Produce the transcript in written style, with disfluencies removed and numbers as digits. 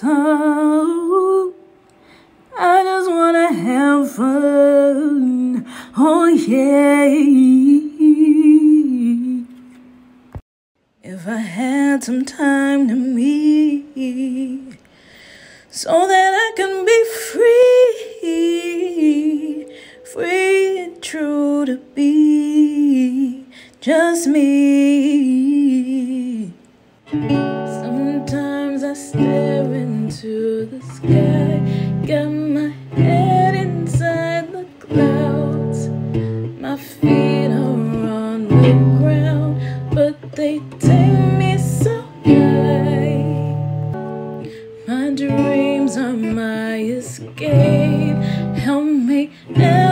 Tau. I just wanna have fun, oh yeah. If I had some time to me, so that I can be free and true to be just me. Sometimes I stare into the sky, got my head inside the clouds. My feet are on the ground, but they take me so high. My dreams are my escape, help me